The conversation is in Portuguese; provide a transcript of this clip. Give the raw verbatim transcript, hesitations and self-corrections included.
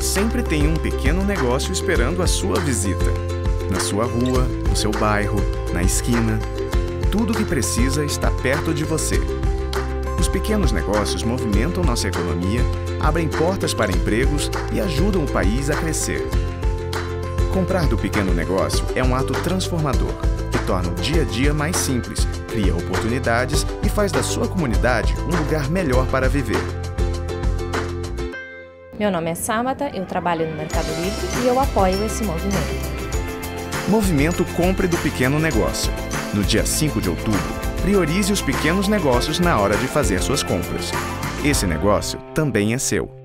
sempre tem um pequeno negócio esperando a sua visita. Na sua rua, no seu bairro, na esquina. Tudo o que precisa está perto de você. Os pequenos negócios movimentam nossa economia, abrem portas para empregos e ajudam o país a crescer. Comprar do pequeno negócio é um ato transformador, que torna o dia a dia mais simples, cria oportunidades e faz da sua comunidade um lugar melhor para viver. Meu nome é Samata, eu trabalho no Mercado Livre e eu apoio esse movimento. Movimento Compre do Pequeno Negócio. No dia cinco de outubro, priorize os pequenos negócios na hora de fazer suas compras. Esse negócio também é seu.